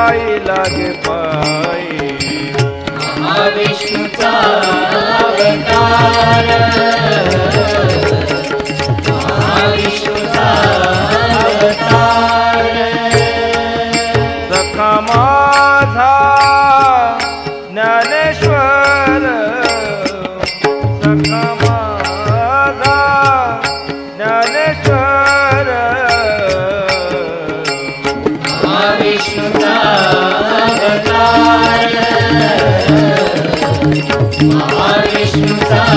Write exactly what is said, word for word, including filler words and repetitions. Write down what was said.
जाई लागे पायी महाविष्णूचा अवतार महाविष्णूचा अवतार सखा माझा ज्ञानेश्वर सखा माझा ज्ञानेश्वर महाविष्णूचा अवतार महाविष्णूचा